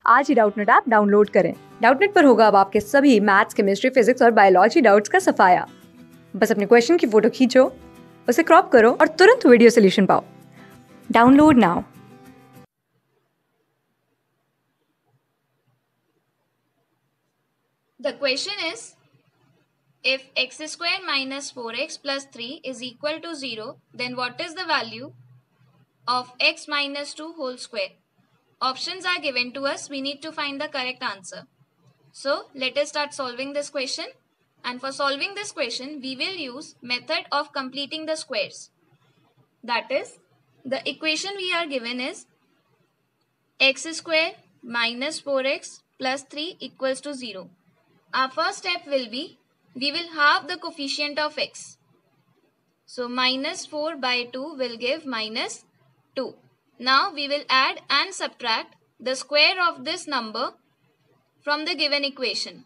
आज ही Doubtnut app download करें। डाउटनेट पर होगा अब आपके सभी मैथ्स, केमिस्ट्री, फिजिक्स और बायोलॉजी डाउट्स का सफाया। बस अपने क्वेश्चन की फोटो खींचो, उसे क्रॉप करो और तुरंत वीडियो सोल्यूशन पाओ। Download now. The question is, if x square minus 4x plus 3 is equal to 0, then what is the value of x minus 2 whole square? Options are given to us. We need to find the correct answer. So let us start solving this question. And for solving this question, we will use method of completing the squares. That is, the equation we are given is x square minus 4x plus 3 equals to 0. Our first step will be, we will halve the coefficient of x. So minus 4 by 2 will give minus 2. Now we will add and subtract the square of this number from the given equation.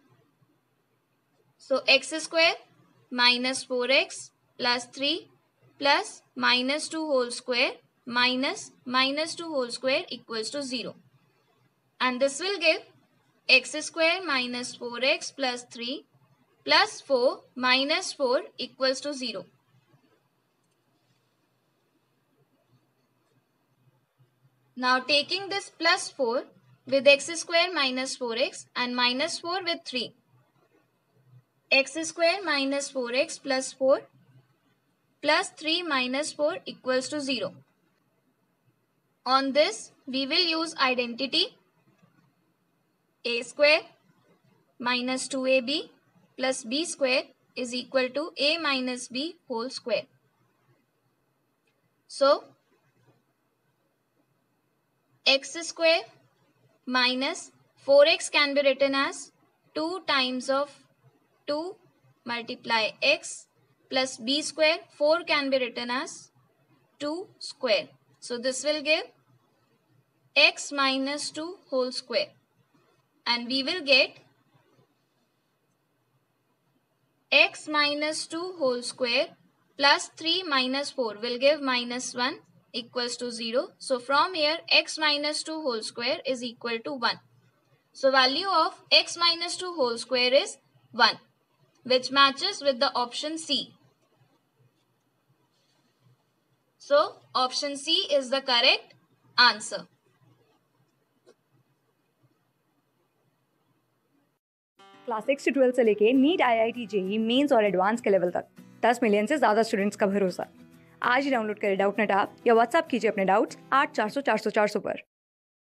So x square minus 4x plus 3 plus minus 2 whole square minus minus 2 whole square equals to 0. And this will give x square minus 4x plus 3 plus 4 minus 4 equals to 0. Now taking this plus 4 with x square minus 4x and minus 4 with 3. X square minus 4x plus 4 plus 3 minus 4 equals to 0. On this we will use identity a square minus 2ab plus b square is equal to a minus b whole square. So x square minus 4x can be written as 2 times of 2 multiply x plus b square 4 can be written as 2 square. So this will give x minus 2 whole square, and we will get x minus 2 whole square plus 3 minus 4 will give minus 1 equals to 0. So from here x minus 2 whole square is equal to 1. So value of x minus 2 whole square is 1, which matches with the option C. So option C is the correct answer. Class 6 से 12 से लेके NEET, IIT, JEE mains और advance के level तक 10 million से ज़्यादा students का भरोसा। आज ही डाउनलोड करें डाउटनेट ऐप या व्हाट्सएप कीजिए अपने डाउट्स 8400 400 400 पर।